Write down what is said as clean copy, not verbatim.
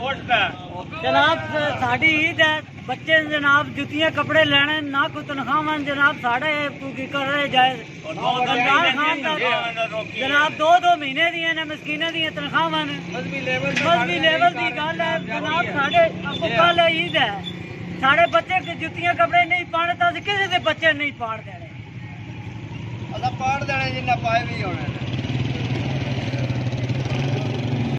जनाब साड़ी ईद है, बच्चे जनाब जुतियां कपड़े लेने ना कोई तनख्वाह जनाब साढ़े कर रहे जाए जनाब 2-2 महीने दियां ने मस्कीने दियां तनख्वाह मजहबी लेवल की गल है जनाब। साढ़े कल ईद है, साढ़े बच्चे जुतियां कपड़े नहीं पाने तो किसी के बच्चे नहीं पाड़ देने, पाड़ देने जिन्ना पाए भी होने।